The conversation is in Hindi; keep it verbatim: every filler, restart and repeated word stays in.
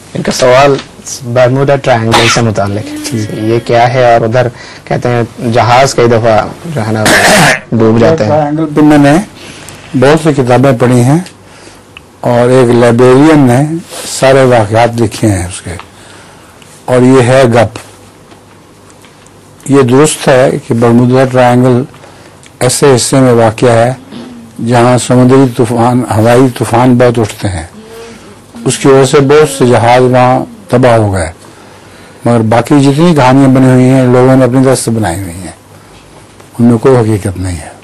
इनका सवाल बर्मुडा ट्रायंगल से मुताल्लिक है, ये क्या है? और उधर कहते हैं जहाज कई दफा जो है ना डूब जाते हैं। ट्रायंगल पे मैंने बहुत सी किताबें पढ़ी हैं और एक लाइब्रेरियन ने सारे वाक़यात लिखे हैं उसके, और ये है गप। ये दुरुस्त है कि बर्मुडा ट्रायंगल ऐसे हिस्से में वाक़या है जहाँ समुद्री तूफान, हवाई तूफान बहुत उठते हैं, उसकी वजह से बहुत से जहाज वहाँ तबाह हो गए, मगर बाकी जितनी कहानियां बनी हुई हैं लोगों ने अपनी तरफ से बनाई हुई हैं, उनमें कोई हकीकत नहीं है।